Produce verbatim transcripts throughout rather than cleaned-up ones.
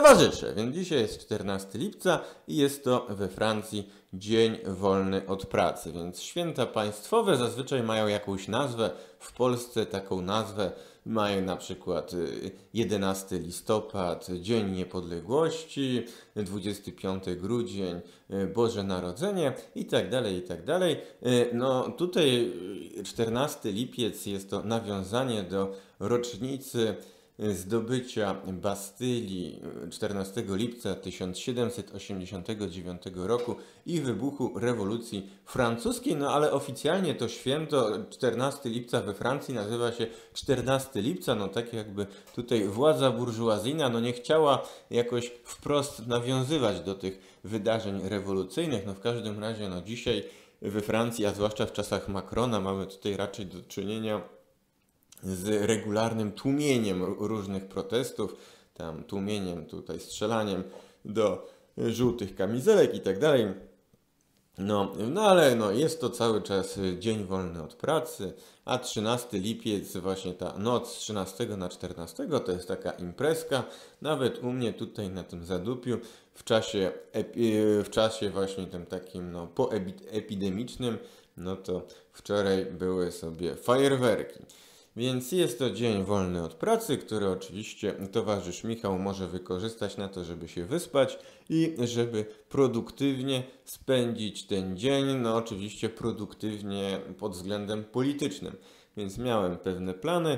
towarzysze. Więc dzisiaj jest czternastego lipca i jest to we Francji dzień wolny od pracy. Więc święta państwowe zazwyczaj mają jakąś nazwę. W Polsce taką nazwę mają na przykład jedenastego listopada, Dzień Niepodległości, dwudziestego piątego grudzień, Boże Narodzenie i tak dalej, i tak dalej. No tutaj czternasty lipiec jest to nawiązanie do rocznicy zdobycia Bastylii czternastego lipca tysiąc siedemset osiemdziesiątego dziewiątego roku i wybuchu rewolucji francuskiej, no ale oficjalnie to święto czternastego lipca we Francji nazywa się czternastego lipca, no tak jakby tutaj władza burżuazyjna no nie chciała jakoś wprost nawiązywać do tych wydarzeń rewolucyjnych, no w każdym razie no dzisiaj we Francji, a zwłaszcza w czasach Macrona mamy tutaj raczej do czynienia z regularnym tłumieniem różnych protestów, tam tłumieniem, tutaj strzelaniem do żółtych kamizelek i tak dalej. No, no ale no, jest to cały czas dzień wolny od pracy, a trzynasty lipiec, właśnie ta noc z trzynastego na czternastego to jest taka imprezka, nawet u mnie tutaj na tym Zadupiu w czasie, epi, w czasie właśnie tym takim no, poepidemicznym, no to wczoraj były sobie fajerwerki. Więc jest to dzień wolny od pracy, który oczywiście towarzysz Michał może wykorzystać na to, żeby się wyspać i żeby produktywnie spędzić ten dzień, no oczywiście produktywnie pod względem politycznym. Więc miałem pewne plany,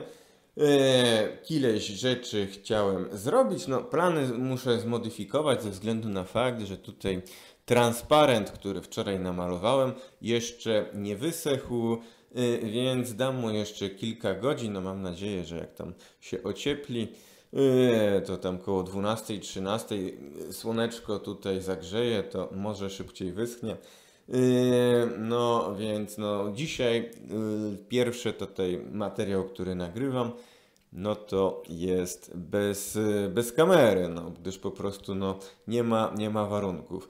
eee, ileś rzeczy chciałem zrobić, no plany muszę zmodyfikować ze względu na fakt, że tutaj transparent, który wczoraj namalowałem, jeszcze nie wysechł, więc dam mu jeszcze kilka godzin, no mam nadzieję, że jak tam się ociepli, to tam koło dwunastej, trzynastej słoneczko tutaj zagrzeje, to może szybciej wyschnie. No więc no dzisiaj pierwszy tutaj materiał, który nagrywam, no to jest bez, bez kamery, no gdyż po prostu no nie ma, nie ma warunków.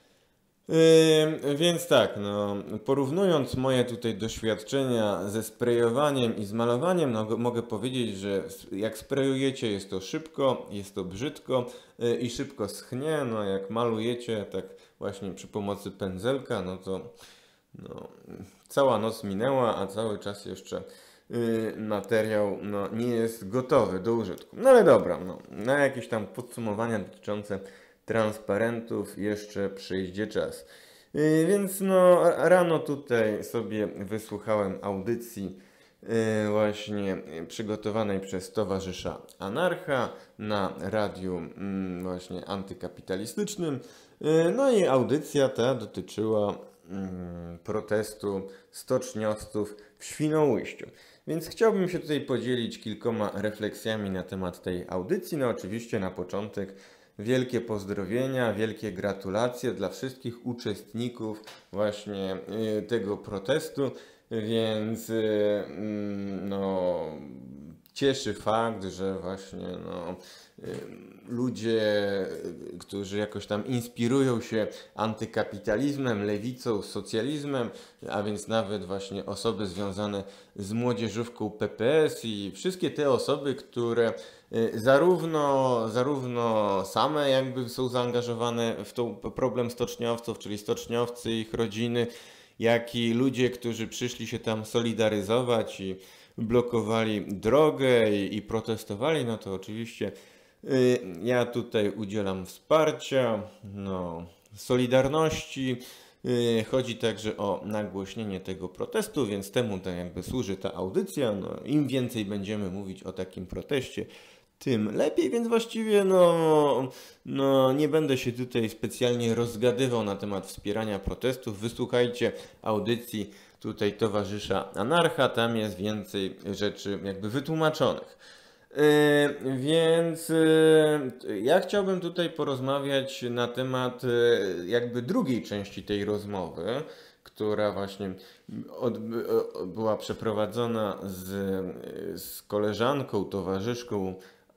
Yy, więc tak, no, porównując moje tutaj doświadczenia ze sprejowaniem i z malowaniem, no, mogę powiedzieć, że jak sprejujecie jest to szybko, jest to brzydko yy, i szybko schnie, no jak malujecie tak właśnie przy pomocy pędzelka, no to no, cała noc minęła, a cały czas jeszcze yy, materiał no, nie jest gotowy do użytku. No ale dobra, no, na jakieś tam podsumowania dotyczące transparentów jeszcze przyjdzie czas. Yy, więc no rano tutaj sobie wysłuchałem audycji yy, właśnie przygotowanej przez towarzysza Anarcha na radiu yy, właśnie antykapitalistycznym. Yy, no i audycja ta dotyczyła yy, protestu stoczniowców w Świnoujściu. Więc chciałbym się tutaj podzielić kilkoma refleksjami na temat tej audycji. No oczywiście na początek wielkie pozdrowienia, wielkie gratulacje dla wszystkich uczestników właśnie y, tego protestu, więc y, y, no, cieszy fakt, że właśnie no, y, ludzie, którzy jakoś tam inspirują się antykapitalizmem, lewicą, socjalizmem, a więc nawet właśnie osoby związane z młodzieżówką P P S i wszystkie te osoby, które Zarówno, zarówno same jakby są zaangażowane w ten problem stoczniowców, czyli stoczniowcy i ich rodziny, jak i ludzie, którzy przyszli się tam solidaryzować i blokowali drogę i, i protestowali, no to oczywiście y, ja tutaj udzielam wsparcia, no, solidarności. Y, chodzi także o nagłośnienie tego protestu, więc temu tak jakby służy ta audycja. No, im więcej będziemy mówić o takim proteście, tym lepiej, więc właściwie no, no nie będę się tutaj specjalnie rozgadywał na temat wspierania protestów. Wysłuchajcie audycji tutaj towarzysza Anarcha, tam jest więcej rzeczy jakby wytłumaczonych. Yy, więc yy, ja chciałbym tutaj porozmawiać na temat yy, jakby drugiej części tej rozmowy, która właśnie od, była przeprowadzona z, z koleżanką, towarzyszką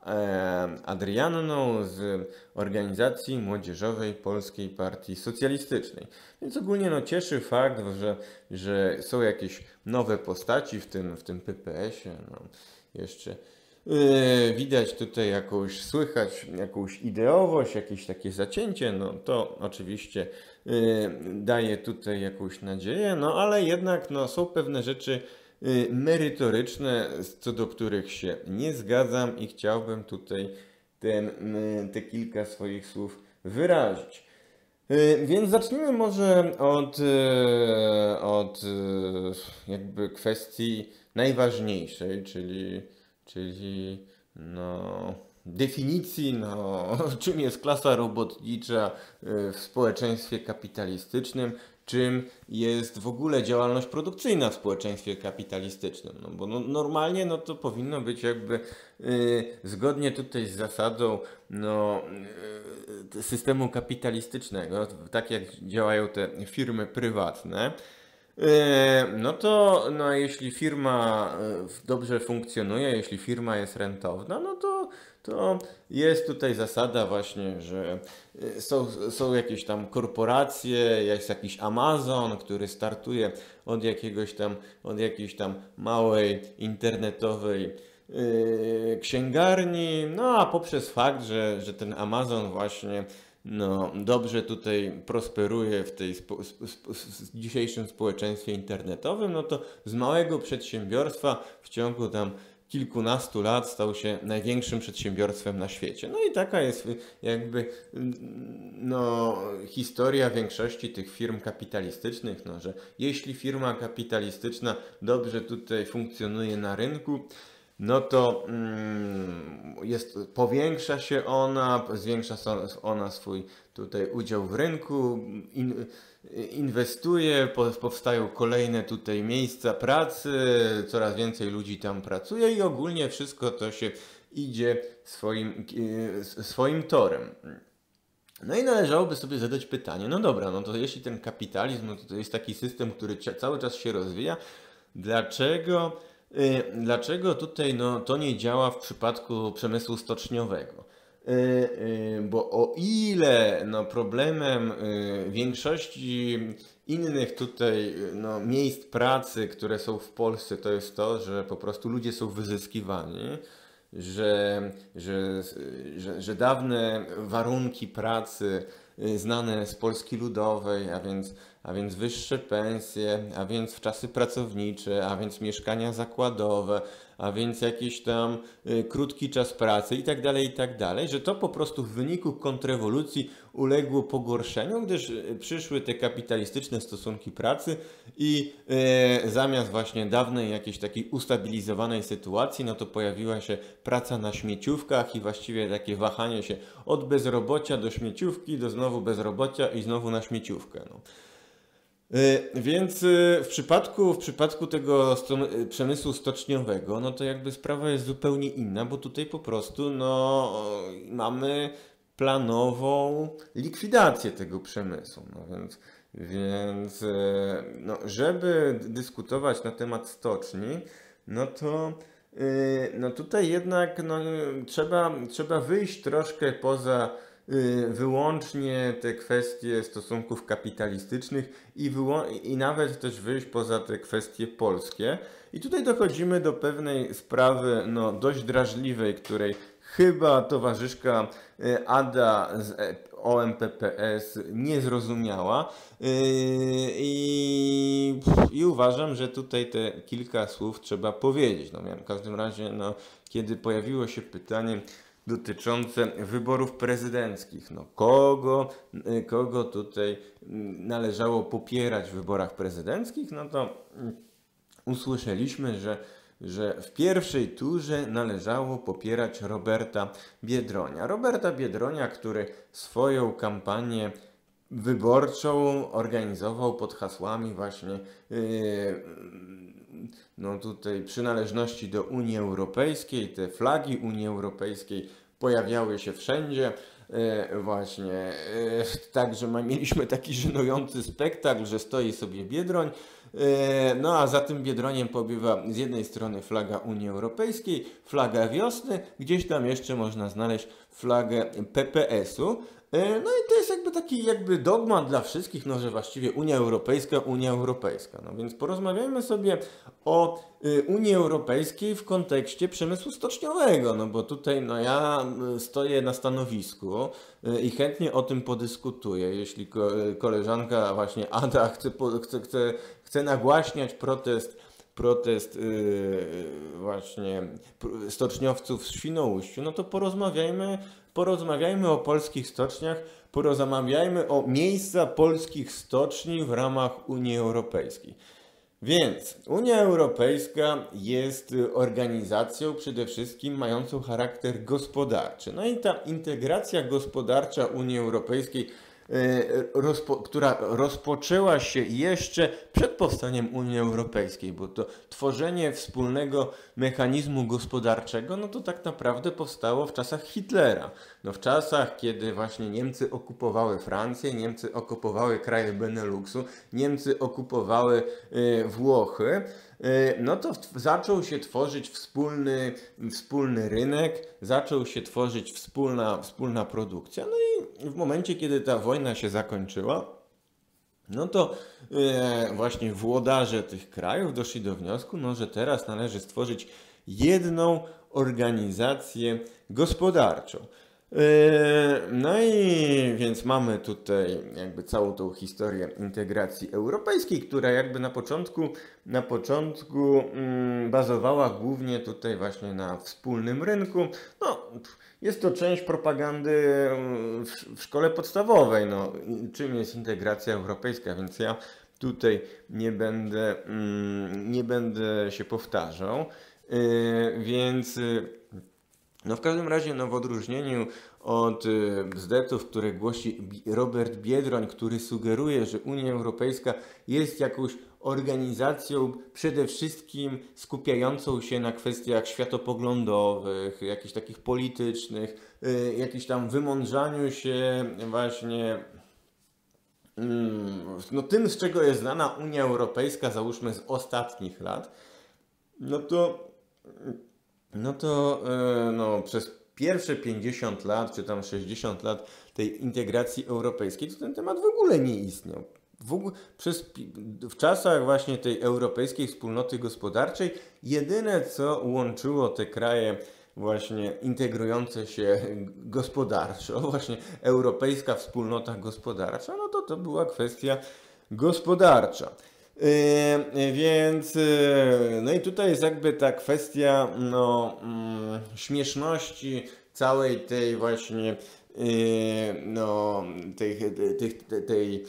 Adrianną z organizacji młodzieżowej Polskiej Partii Socjalistycznej. Więc ogólnie no, cieszy fakt, że, że są jakieś nowe postaci w tym, w tym P P S ie. No, jeszcze Yy, widać tutaj jakąś, słychać jakąś ideowość, jakieś takie zacięcie, no to oczywiście yy, daje tutaj jakąś nadzieję, no ale jednak no, są pewne rzeczy yy, merytoryczne, co do których się nie zgadzam i chciałbym tutaj ten, yy, te kilka swoich słów wyrazić. Yy, Więc zacznijmy może od, yy, od yy, jakby kwestii najważniejszej, czyli, czyli no, definicji, no, czym jest klasa robotnicza yy, w społeczeństwie kapitalistycznym, czym jest w ogóle działalność produkcyjna w społeczeństwie kapitalistycznym. No bo no, normalnie no, to powinno być jakby yy, zgodnie tutaj z zasadą no, yy, systemu kapitalistycznego, tak jak działają te firmy prywatne. E, No to no, jeśli firma e, dobrze funkcjonuje, jeśli firma jest rentowna, no to, to jest tutaj zasada właśnie, że e, są, są jakieś tam korporacje, jest jakiś Amazon, który startuje od jakiegoś tam, od jakiejś tam małej internetowej e, księgarni, no a poprzez fakt, że, że ten Amazon właśnie no, dobrze tutaj prosperuje w tej spo, sp, sp, w dzisiejszym społeczeństwie internetowym, no to z małego przedsiębiorstwa w ciągu tam kilkunastu lat stał się największym przedsiębiorstwem na świecie. No i taka jest jakby no, historia większości tych firm kapitalistycznych, no, że jeśli firma kapitalistyczna dobrze tutaj funkcjonuje na rynku, no to mm, jest, powiększa się ona, zwiększa ona swój tutaj udział w rynku, in, inwestuje, po, powstają kolejne tutaj miejsca pracy, coraz więcej ludzi tam pracuje i ogólnie wszystko to się idzie swoim, swoim torem. No i należałoby sobie zadać pytanie, no dobra, no to jeśli ten kapitalizm, no to, to jest taki system, który cały czas się rozwija, dlaczego Dlaczego tutaj no, to nie działa w przypadku przemysłu stoczniowego? Bo o ile no, problemem większości innych tutaj no, miejsc pracy, które są w Polsce, to jest to, że po prostu ludzie są wyzyskiwani, że, że, że, że dawne warunki pracy znane z Polski Ludowej, a więc, a więc wyższe pensje, a więc w czasy pracownicze, a więc mieszkania zakładowe, a więc jakiś tam y, krótki czas pracy i tak dalej, i tak dalej, że to po prostu w wyniku kontrrewolucji uległo pogorszeniu, gdyż y, przyszły te kapitalistyczne stosunki pracy i y, zamiast właśnie dawnej jakiejś takiej ustabilizowanej sytuacji, no to pojawiła się praca na śmieciówkach i właściwie takie wahanie się od bezrobocia do śmieciówki, do znowu bezrobocia i znowu na śmieciówkę. No. Więc w przypadku, w przypadku tego przemysłu stoczniowego, no to jakby sprawa jest zupełnie inna, bo tutaj po prostu no, mamy planową likwidację tego przemysłu. No więc, więc no, żeby dyskutować na temat stoczni, no to no tutaj jednak no, trzeba, trzeba wyjść troszkę poza wyłącznie te kwestie stosunków kapitalistycznych i, i nawet też wyjść poza te kwestie polskie. I tutaj dochodzimy do pewnej sprawy no, dość drażliwej, której chyba towarzyszka Ada z O M P P S nie zrozumiała i, i uważam, że tutaj te kilka słów trzeba powiedzieć. No, w każdym razie, no, kiedy pojawiło się pytanie dotyczące wyborów prezydenckich. No, kogo, kogo tutaj należało popierać w wyborach prezydenckich? No to usłyszeliśmy, że, że w pierwszej turze należało popierać Roberta Biedronia. Roberta Biedronia, który swoją kampanię wyborczą organizował pod hasłami właśnie yy, no tutaj przynależności do Unii Europejskiej, te flagi Unii Europejskiej pojawiały się wszędzie. E, właśnie, e, także mieliśmy taki żenujący spektakl, że stoi sobie Biedroń, e, no a za tym Biedroniem pobywa z jednej strony flaga Unii Europejskiej, flaga wiosny, gdzieś tam jeszcze można znaleźć flagę P P S u. No i to jest jakby taki jakby dogmat dla wszystkich, no że właściwie Unia Europejska, Unia Europejska. No więc porozmawiajmy sobie o y, Unii Europejskiej w kontekście przemysłu stoczniowego, no bo tutaj no ja stoję na stanowisku y, i chętnie o tym podyskutuję, jeśli ko koleżanka właśnie Ada chce, chce, chce, chce nagłaśniać protest protest yy, właśnie stoczniowców w Świnoujściu, no to porozmawiajmy, porozmawiajmy o polskich stoczniach, porozmawiajmy o miejsca polskich stoczni w ramach Unii Europejskiej. Więc Unia Europejska jest organizacją przede wszystkim mającą charakter gospodarczy. No i ta integracja gospodarcza Unii Europejskiej, Rozpo, która rozpoczęła się jeszcze przed powstaniem Unii Europejskiej, bo to tworzenie wspólnego mechanizmu gospodarczego, no to tak naprawdę powstało w czasach Hitlera. No w czasach, kiedy właśnie Niemcy okupowały Francję, Niemcy okupowały kraje Beneluxu, Niemcy okupowały y, Włochy, no to zaczął się tworzyć wspólny, wspólny rynek, zaczął się tworzyć wspólna, wspólna produkcja. No i w momencie, kiedy ta wojna się zakończyła, no to e, właśnie włodarze tych krajów doszli do wniosku, no, że teraz należy stworzyć jedną organizację gospodarczą. No i więc mamy tutaj jakby całą tą historię integracji europejskiej, która jakby na początku, na początku mm, bazowała głównie tutaj właśnie na wspólnym rynku. No, jest to część propagandy w, w szkole podstawowej, no, czym jest integracja europejska, więc ja tutaj nie będę, mm, nie będę się powtarzał, yy, więc... No w każdym razie, no w odróżnieniu od y, bzdetów, które głosi Robert Biedroń, który sugeruje, że Unia Europejska jest jakąś organizacją przede wszystkim skupiającą się na kwestiach światopoglądowych, jakichś takich politycznych, y, jakichś tam wymądrzaniu się właśnie mm, no tym, z czego jest znana Unia Europejska, załóżmy z ostatnich lat, no to No to no, przez pierwsze pięćdziesiąt lat, czy tam sześćdziesiąt lat tej integracji europejskiej, to ten temat w ogóle nie istniał. W, ogóle, przez, w czasach właśnie tej europejskiej wspólnoty gospodarczej jedyne, co łączyło te kraje właśnie integrujące się gospodarczo, właśnie europejska wspólnota gospodarcza, no to to była kwestia gospodarcza. Yy, więc, yy, no i tutaj jest jakby ta kwestia no, mm, śmieszności całej tej właśnie yy, no, tej, tej, tej, tej,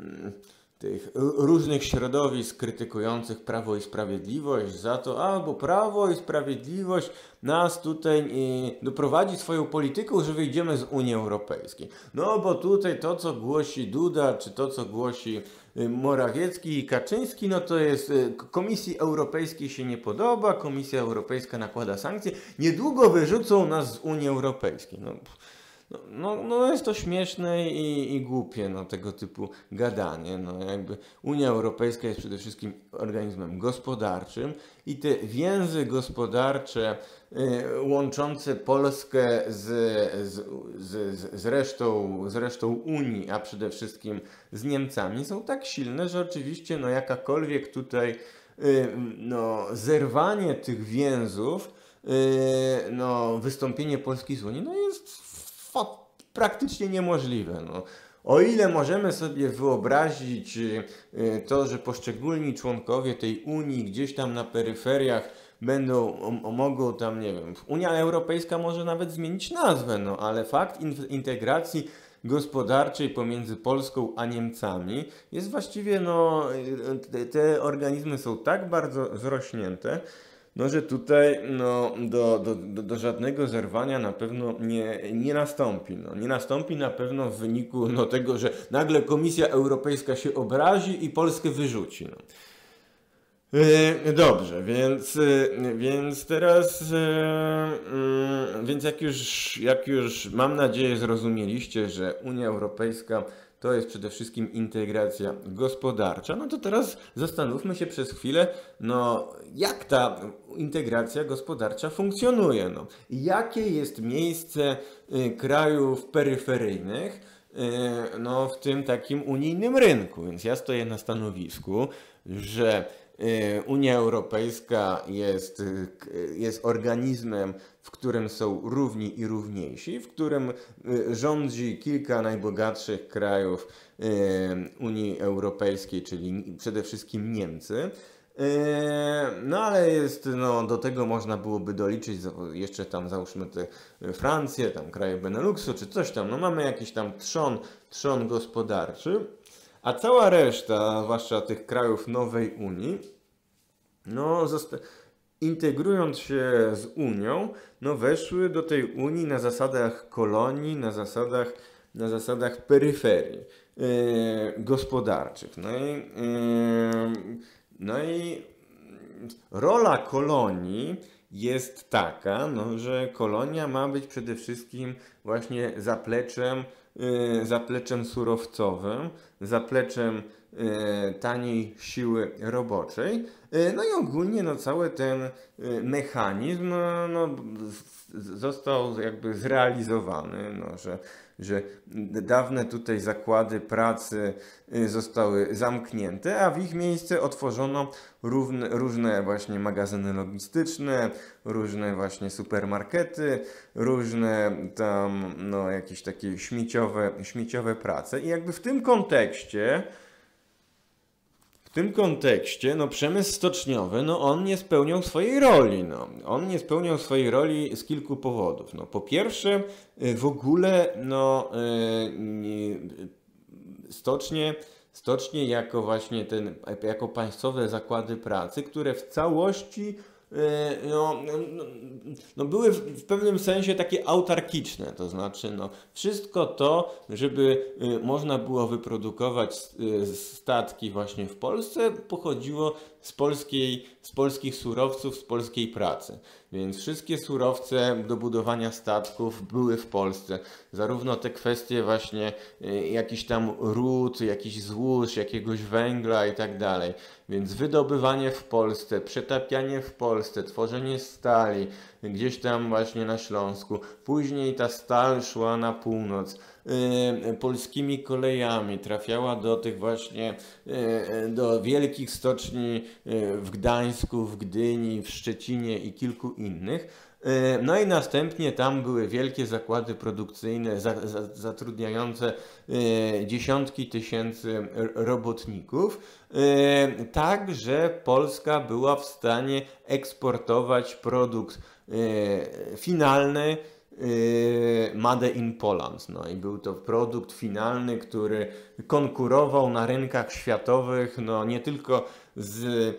tych różnych środowisk krytykujących Prawo i Sprawiedliwość za to, a bo Prawo i Sprawiedliwość nas tutaj yy, doprowadzi swoją polityką, że wyjdziemy z Unii Europejskiej. No bo tutaj to, co głosi Duda, czy to, co głosi Morawiecki i Kaczyński, no to jest Komisji Europejskiej się nie podoba, Komisja Europejska nakłada sankcje, niedługo wyrzucą nas z Unii Europejskiej. No, no, no jest to śmieszne i, i głupie, no, tego typu gadanie. No, jakby Unia Europejska jest przede wszystkim organizmem gospodarczym i te więzy gospodarcze y, łączące Polskę z, z, z, z, resztą, z resztą Unii, a przede wszystkim z Niemcami są tak silne, że oczywiście no, jakakolwiek tutaj y, no, zerwanie tych więzów, y, no, wystąpienie Polski z Unii no, jest praktycznie niemożliwe. No. O ile możemy sobie wyobrazić to, że poszczególni członkowie tej Unii gdzieś tam na peryferiach będą, o, mogą tam, nie wiem, Unia Europejska może nawet zmienić nazwę, no ale fakt in, integracji gospodarczej pomiędzy Polską a Niemcami jest właściwie, no, te, te organizmy są tak bardzo zrośnięte, no, że tutaj no, do, do, do, do żadnego zerwania na pewno nie, nie nastąpi. No. Nie nastąpi na pewno w wyniku no, tego, że nagle Komisja Europejska się obrazi i Polskę wyrzuci. No. Yy, dobrze, więc, yy, więc teraz, yy, więc jak już, jak już mam nadzieję zrozumieliście, że Unia Europejska to jest przede wszystkim integracja gospodarcza, no to teraz zastanówmy się przez chwilę, no jak ta integracja gospodarcza funkcjonuje, no. Jakie jest miejsce y, krajów peryferyjnych no, w tym takim unijnym rynku. Więc ja stoję na stanowisku, że Unia Europejska jest, jest organizmem, w którym są równi i równiejsi, w którym rządzi kilka najbogatszych krajów Unii Europejskiej, czyli przede wszystkim Niemcy. No ale jest, no, do tego można byłoby doliczyć jeszcze tam załóżmy te Francję, tam kraje Beneluxu czy coś tam. No mamy jakiś tam trzon, trzon gospodarczy, a cała reszta, zwłaszcza tych krajów nowej Unii, no integrując się z Unią, no weszły do tej Unii na zasadach kolonii, na zasadach, na zasadach peryferii yy, gospodarczych. No i, yy, no i rola kolonii jest taka, no, że kolonia ma być przede wszystkim właśnie zapleczem, yy, zapleczem surowcowym, zapleczem yy, taniej siły roboczej. Yy, no i ogólnie no, cały ten yy, mechanizm no, no, został jakby zrealizowany, no, że, że dawne tutaj zakłady pracy zostały zamknięte, a w ich miejsce otworzono równe, różne właśnie magazyny logistyczne, różne właśnie supermarkety, różne tam no, jakieś takie śmieciowe, śmieciowe prace. I jakby w tym kontekście W tym kontekście, no przemysł stoczniowy, no on nie spełniał swojej roli, no. On nie spełniał swojej roli z kilku powodów. No, po pierwsze, w ogóle, no, stocznie, stocznie jako właśnie ten, jako państwowe zakłady pracy, które w całości No, no, no były w pewnym sensie takie autarkiczne, to znaczy no, wszystko to, żeby można było wyprodukować statki właśnie w Polsce, pochodziło z, polskiej, z polskich surowców, z polskiej pracy. Więc wszystkie surowce do budowania statków były w Polsce. Zarówno te kwestie właśnie jakichś tam ród, jakichś złóż, jakiegoś węgla i tak dalej. Więc wydobywanie w Polsce, przetapianie w Polsce, tworzenie stali gdzieś tam właśnie na Śląsku. Później ta stal szła na północ. Yy, polskimi kolejami trafiała do tych właśnie, yy, do wielkich stoczni yy, w Gdańsku, w Gdyni, w Szczecinie i kilku innych. No i następnie tam były wielkie zakłady produkcyjne za, za, zatrudniające y, dziesiątki tysięcy robotników, y, tak że Polska była w stanie eksportować produkt y, finalny y, Made in Poland. No i był to produkt finalny, który konkurował na rynkach światowych, no nie tylko z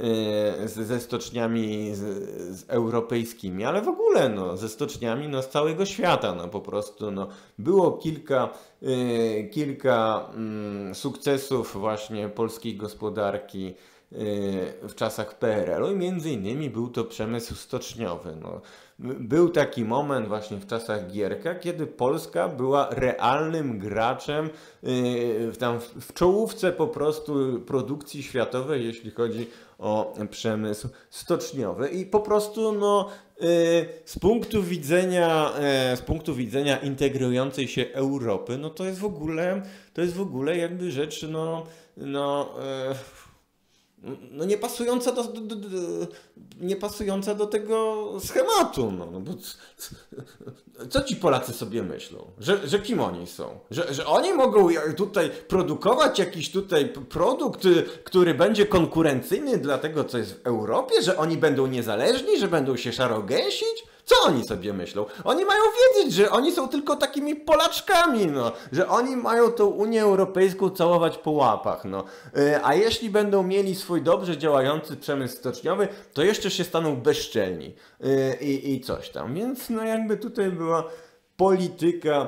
ze stoczniami z, z europejskimi, ale w ogóle no, ze stoczniami no, z całego świata. No, po prostu no, było kilka, y, kilka y, sukcesów właśnie polskiej gospodarki y, w czasach P R L u i między innymi był to przemysł stoczniowy. No. Był taki moment właśnie w czasach Gierka, kiedy Polska była realnym graczem yy, tam w, w czołówce po prostu produkcji światowej, jeśli chodzi o przemysł stoczniowy. I po prostu no, yy, z punktu widzenia, yy, z punktu widzenia integrującej się Europy, no to jest w ogóle, to jest w ogóle jakby rzecz no, no yy, no nie pasująca do, do, do, do, nie pasująca do tego schematu. No, no bo co ci Polacy sobie myślą? Że, że kim oni są? Że, że oni mogą tutaj produkować jakiś tutaj produkt, który będzie konkurencyjny dla tego, co jest w Europie? Że oni będą niezależni? Że będą się szarogęsić? Co oni sobie myślą? Oni mają wiedzieć, że oni są tylko takimi Polaczkami, no. Że oni mają tą Unię Europejską całować po łapach, no. A jeśli będą mieli swój dobrze działający przemysł stoczniowy, to jeszcze się staną bezczelni i, i coś tam. Więc no jakby tutaj była polityka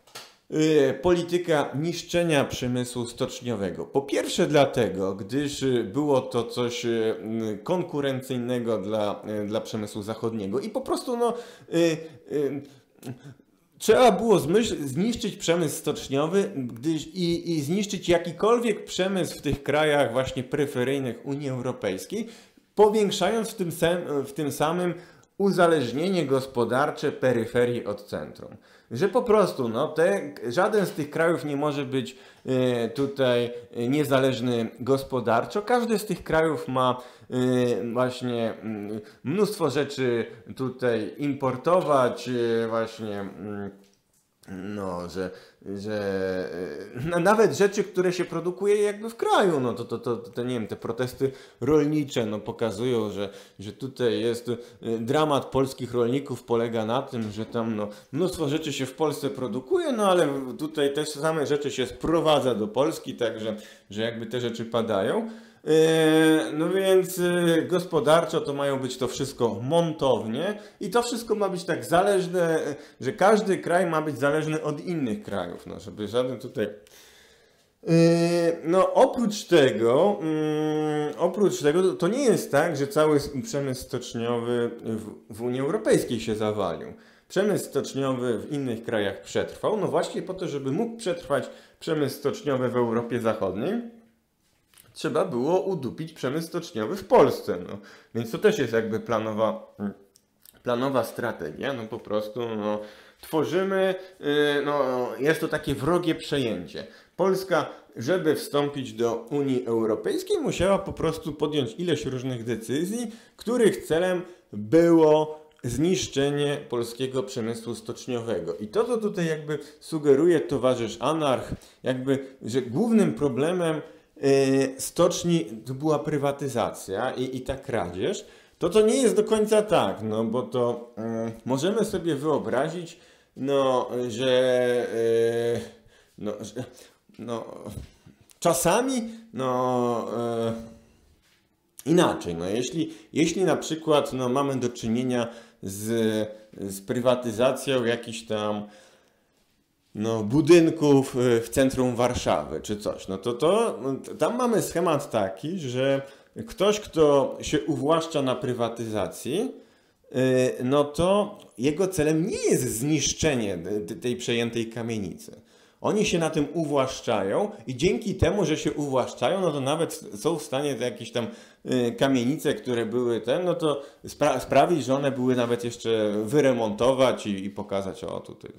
polityka niszczenia przemysłu stoczniowego. Po pierwsze dlatego, gdyż było to coś konkurencyjnego dla, dla przemysłu zachodniego i po prostu no, y, y, trzeba było zmyśl, zniszczyć przemysł stoczniowy gdyż, i, i zniszczyć jakikolwiek przemysł w tych krajach właśnie peryferyjnych Unii Europejskiej, powiększając w tym, sam, w tym samym uzależnienie gospodarcze peryferii od centrum. Że po prostu no, te, żaden z tych krajów nie może być y, tutaj niezależny gospodarczo. Każdy z tych krajów ma y, właśnie y, mnóstwo rzeczy tutaj importować, y, właśnie y, no, że, że y, nawet rzeczy, które się produkuje jakby w kraju, no to, to, to, to nie wiem, te protesty rolnicze no, pokazują, że, że tutaj jest y, dramat polskich rolników polega na tym, że tam no, mnóstwo rzeczy się w Polsce produkuje, no ale tutaj te same rzeczy się sprowadza do Polski, także że jakby te rzeczy padają. No więc gospodarczo to mają być to wszystko montownie i to wszystko ma być tak zależne, że każdy kraj ma być zależny od innych krajów, no żeby żaden tutaj... No oprócz tego, oprócz tego to nie jest tak, że cały przemysł stoczniowy w, w Unii Europejskiej się zawalił. Przemysł stoczniowy w innych krajach przetrwał, no właśnie po to, żeby mógł przetrwać przemysł stoczniowy w Europie Zachodniej, trzeba było udupić przemysł stoczniowy w Polsce. No. Więc to też jest jakby planowa, planowa strategia. No po prostu no, tworzymy, yy, no, jest to takie wrogie przejęcie. Polska, żeby wstąpić do Unii Europejskiej, musiała po prostu podjąć ileś różnych decyzji, których celem było zniszczenie polskiego przemysłu stoczniowego. I to, co tutaj jakby sugeruje towarzysz Anarch, jakby, że głównym problemem stoczni to była prywatyzacja i, i ta kradzież, to to nie jest do końca tak, no bo to y, możemy sobie wyobrazić, no, że, y, no, że no, czasami no, y, inaczej, no, jeśli, jeśli na przykład no, mamy do czynienia z, z prywatyzacją jakichś tam no, budynków w centrum Warszawy czy coś, no to, to no, tam mamy schemat taki, że ktoś, kto się uwłaszcza na prywatyzacji, no to jego celem nie jest zniszczenie tej przejętej kamienicy. Oni się na tym uwłaszczają i dzięki temu, że się uwłaszczają, no to nawet są w stanie te jakieś tam kamienice, które były ten, no to spra sprawić, że one były nawet jeszcze wyremontować i, i pokazać, o tutaj.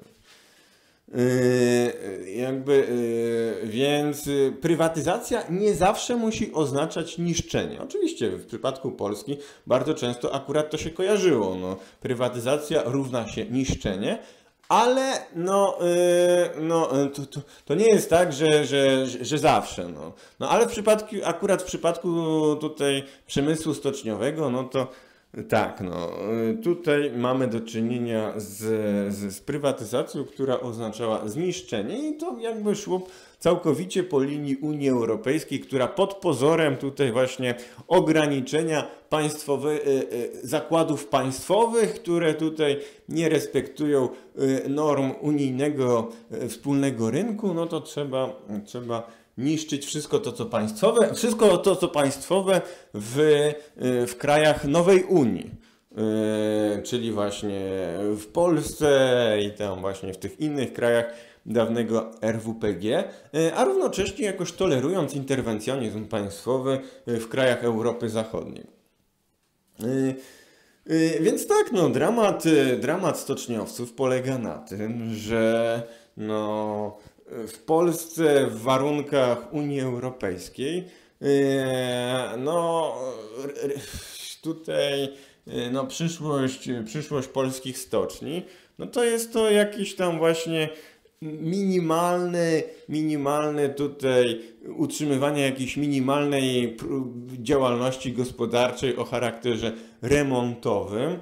Yy, jakby, yy, więc prywatyzacja nie zawsze musi oznaczać niszczenie. Oczywiście w przypadku Polski bardzo często akurat to się kojarzyło. No, prywatyzacja równa się niszczenie, ale no, yy, no, to, to, to nie jest tak, że, że, że zawsze. No. No, ale w przypadku, akurat w przypadku tutaj przemysłu stoczniowego, no to tak, no tutaj mamy do czynienia z, z, z prywatyzacją, która oznaczała zniszczenie i to jakby szło całkowicie po linii Unii Europejskiej, która pod pozorem tutaj właśnie ograniczenia państwowe, zakładów państwowych, które tutaj nie respektują norm unijnego wspólnego rynku, no to trzeba, trzeba niszczyć wszystko to, co państwowe, wszystko to, co państwowe w, w krajach nowej Unii, yy, czyli właśnie w Polsce i tam właśnie w tych innych krajach dawnego R W P G, yy, a równocześnie jakoś tolerując interwencjonizm państwowy w krajach Europy Zachodniej. Yy, yy, więc tak, no, dramat, dramat stoczniowców polega na tym, że no, w Polsce w warunkach Unii Europejskiej no tutaj no, przyszłość, przyszłość polskich stoczni, no to jest to jakiś tam właśnie minimalny, minimalny tutaj utrzymywanie jakiejś minimalnej działalności gospodarczej o charakterze remontowym,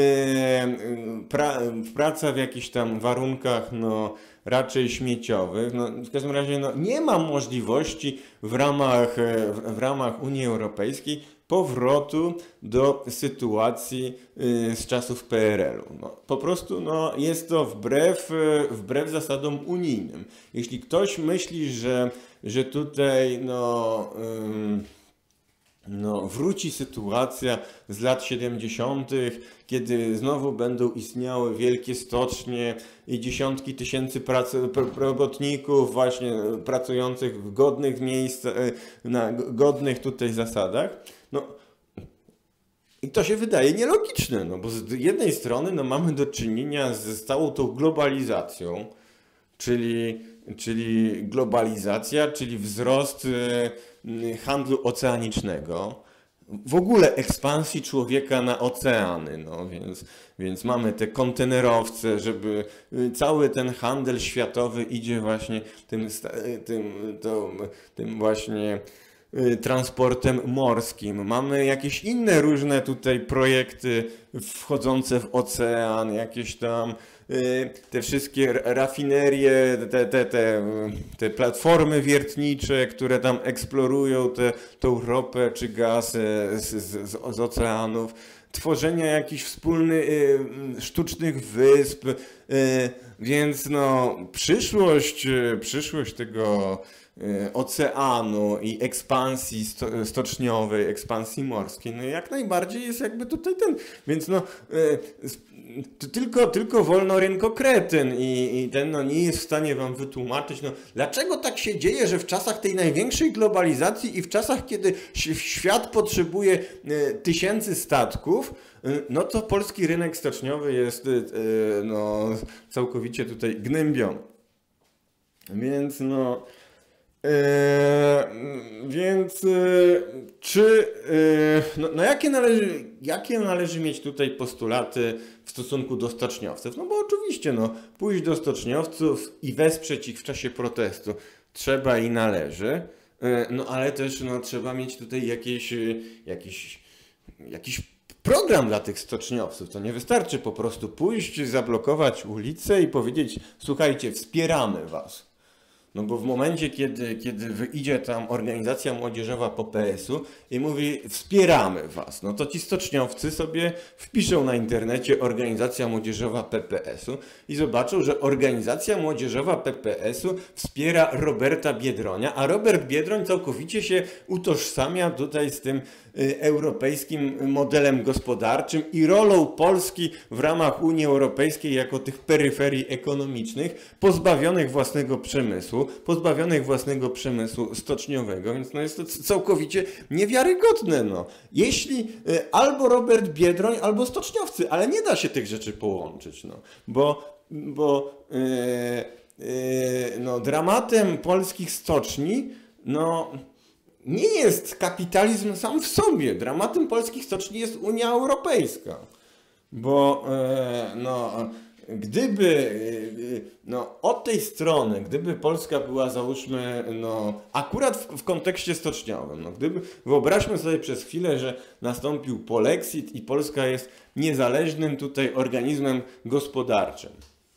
pra, praca w jakichś tam warunkach no, raczej śmieciowych. No, w każdym razie no, nie ma możliwości w ramach, w ramach Unii Europejskiej powrotu do sytuacji y, z czasów P R L u. No, po prostu no, jest to wbrew, wbrew zasadom unijnym. Jeśli ktoś myśli, że, że tutaj no, y, no, wróci sytuacja z lat siedemdziesiątych, kiedy znowu będą istniały wielkie stocznie i dziesiątki tysięcy prac, robotników właśnie pracujących w godnych miejscach, na godnych tutaj zasadach. No, I to się wydaje nielogiczne, no bo z jednej strony no, mamy do czynienia z całą tą globalizacją, czyli, czyli globalizacja, czyli wzrost y, handlu oceanicznego, w ogóle ekspansji człowieka na oceany, no więc, więc mamy te kontenerowce, żeby cały ten handel światowy idzie właśnie tym, tym, tym, tym właśnie transportem morskim. Mamy jakieś inne różne tutaj projekty wchodzące w ocean, jakieś tam te wszystkie rafinerie, te, te, te, te platformy wiertnicze, które tam eksplorują te, tą ropę czy gaz z, z, z oceanów, tworzenie jakichś wspólnych sztucznych wysp, więc no przyszłość, przyszłość tego oceanu i ekspansji sto, stoczniowej, ekspansji morskiej, no jak najbardziej jest jakby tutaj ten, więc no to tylko, tylko wolnorynkokretyn i, i ten no nie jest w stanie wam wytłumaczyć, no dlaczego tak się dzieje, że w czasach tej największej globalizacji i w czasach, kiedy świat potrzebuje tysięcy statków, no to polski rynek stoczniowy jest no całkowicie tutaj gnębiony. Więc no Yy, więc yy, czy yy, no, no jakie, należy, jakie należy mieć tutaj postulaty w stosunku do stoczniowców? No bo oczywiście no, pójść do stoczniowców i wesprzeć ich w czasie protestu trzeba i należy, yy, no ale też no, trzeba mieć tutaj jakieś, yy, jakiś, jakiś program dla tych stoczniowców. To nie wystarczy po prostu pójść, zablokować ulicę i powiedzieć: słuchajcie, wspieramy was. No bo w momencie, kiedy, kiedy idzie tam organizacja młodzieżowa po P S u i mówi: wspieramy was, no to ci stoczniowcy sobie wpiszą na internecie organizacja młodzieżowa P P S u i zobaczą, że organizacja młodzieżowa P P S u wspiera Roberta Biedronia, a Robert Biedroń całkowicie się utożsamia tutaj z tym y, europejskim modelem gospodarczym i rolą Polski w ramach Unii Europejskiej jako tych peryferii ekonomicznych, pozbawionych własnego przemysłu, pozbawionych własnego przemysłu stoczniowego, więc no jest to całkowicie niewiarygodne. No. Jeśli y, albo Robert Biedroń, albo stoczniowcy, ale nie da się tych rzeczy połączyć, no. bo, bo y, y, no, dramatem polskich stoczni no, nie jest kapitalizm sam w sobie. Dramatem polskich stoczni jest Unia Europejska, bo y, no, gdyby no, od tej strony, gdyby Polska była, załóżmy, no, akurat w, w kontekście stoczniowym, no, gdyby, wyobraźmy sobie przez chwilę, że nastąpił polexit i Polska jest niezależnym tutaj organizmem gospodarczym,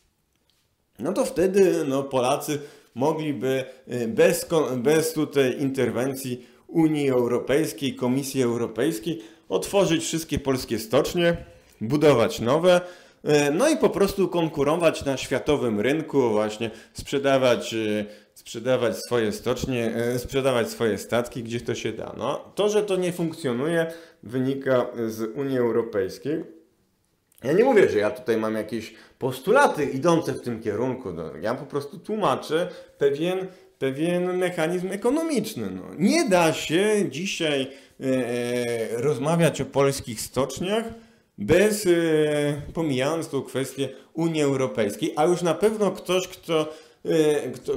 no to wtedy no, Polacy mogliby bez, bez tutaj interwencji Unii Europejskiej, Komisji Europejskiej otworzyć wszystkie polskie stocznie, budować nowe, no i po prostu konkurować na światowym rynku, właśnie sprzedawać, sprzedawać swoje stocznie, sprzedawać swoje statki, gdzie to się da. No, to, że to nie funkcjonuje, wynika z Unii Europejskiej. Ja nie mówię, że ja tutaj mam jakieś postulaty idące w tym kierunku. No, ja po prostu tłumaczę pewien, pewien mechanizm ekonomiczny. No, nie da się dzisiaj e, rozmawiać o polskich stoczniach, bez, e, pomijając tą kwestię Unii Europejskiej, a już na pewno ktoś, kto, e, kto e,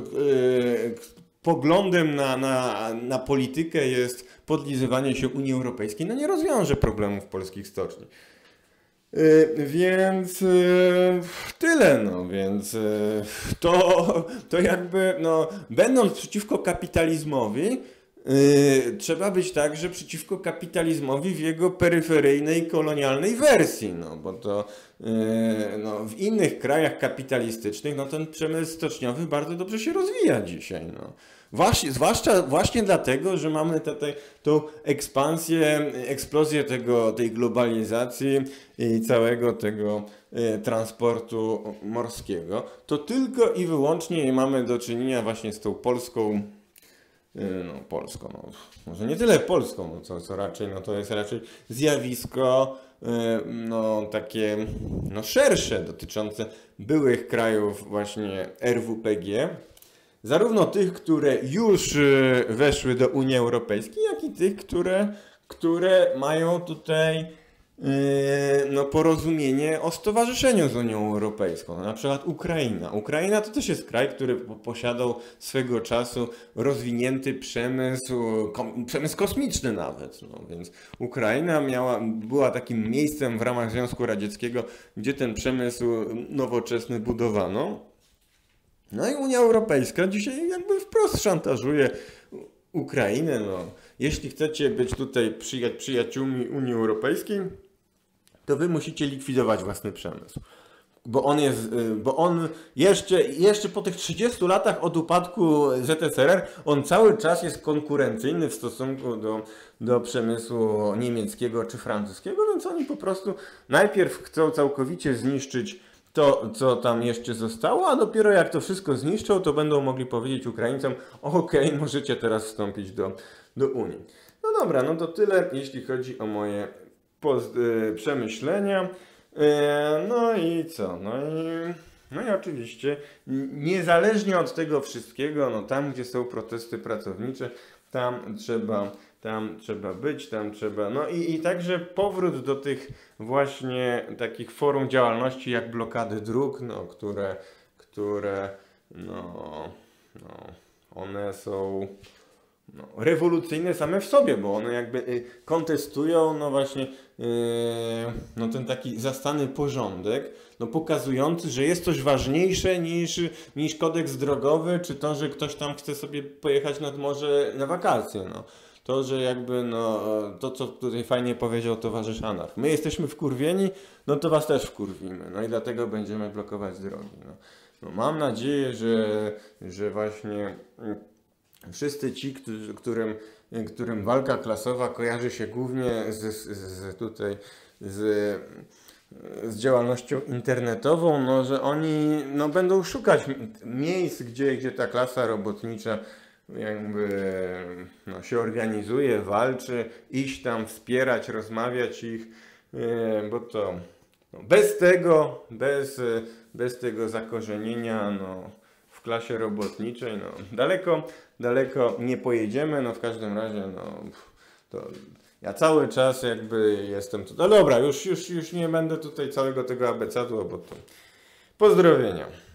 poglądem na, na, na politykę jest podlizywanie się Unii Europejskiej, no nie rozwiąże problemów polskich stoczni. E, więc e, tyle, no, więc e, to, to jakby, no, będąc przeciwko kapitalizmowi, Yy, trzeba być także przeciwko kapitalizmowi w jego peryferyjnej, kolonialnej wersji, no bo to yy, no, w innych krajach kapitalistycznych no, ten przemysł stoczniowy bardzo dobrze się rozwija dzisiaj. No. Właśnie, zwłaszcza właśnie dlatego, że mamy tutaj tą ekspansję, eksplozję tego, tej globalizacji i całego tego y, transportu morskiego, to tylko i wyłącznie mamy do czynienia właśnie z tą polską No, Polską, no, może nie tyle Polską, no, co, co raczej, no to jest raczej zjawisko no, takie no, szersze, dotyczące byłych krajów właśnie R W P G, zarówno tych, które już weszły do Unii Europejskiej, jak i tych, które, które mają tutaj no, porozumienie o stowarzyszeniu z Unią Europejską. No, na przykład Ukraina. Ukraina to też jest kraj, który posiadał swego czasu rozwinięty przemysł, kom, przemysł kosmiczny nawet. No, więc Ukraina miała, była takim miejscem w ramach Związku Radzieckiego, gdzie ten przemysł nowoczesny budowano. No i Unia Europejska dzisiaj jakby wprost szantażuje Ukrainę. No. Jeśli chcecie być tutaj przyja przyjaciółmi Unii Europejskiej, to wy musicie likwidować własny przemysł. Bo on jest, bo on jeszcze, jeszcze po tych trzydziestu latach od upadku Z S R R, on cały czas jest konkurencyjny w stosunku do, do przemysłu niemieckiego czy francuskiego, więc oni po prostu najpierw chcą całkowicie zniszczyć to, co tam jeszcze zostało, a dopiero jak to wszystko zniszczą, to będą mogli powiedzieć Ukraińcom: okej, okay, możecie teraz wstąpić do, do Unii. No dobra, no to tyle, jeśli chodzi o moje post, yy, przemyślenia. Yy, no i co? No i, no i oczywiście, niezależnie od tego wszystkiego, no tam, gdzie są protesty pracownicze, tam trzeba... Tam trzeba być, tam trzeba... No i, i także powrót do tych właśnie takich forum działalności jak blokady dróg, no, które, które no, no, one są no, rewolucyjne same w sobie, bo one jakby kontestują no właśnie yy, no ten taki zastany porządek, no pokazujący, że jest coś ważniejsze niż, niż kodeks drogowy, czy to, że ktoś tam chce sobie pojechać nad morze na wakacje, no. To, że jakby, no, to co tutaj fajnie powiedział towarzysz Anach. My jesteśmy wkurwieni, no to was też wkurwimy. No i dlatego będziemy blokować drogi. No. No, mam nadzieję, że, że właśnie wszyscy ci, którzy, którym, którym walka klasowa kojarzy się głównie z, z, z tutaj z, z działalnością internetową, no, że oni no, będą szukać miejsc, gdzie, gdzie ta klasa robotnicza jakby no, się organizuje, walczy, iść tam, wspierać, rozmawiać ich, bo to no, bez tego, bez, bez tego zakorzenienia no, w klasie robotniczej, no, daleko, daleko nie pojedziemy, no w każdym razie, no, to ja cały czas jakby jestem tu, no dobra, już, już, już nie będę tutaj całego tego abecadu, bo to pozdrowienia.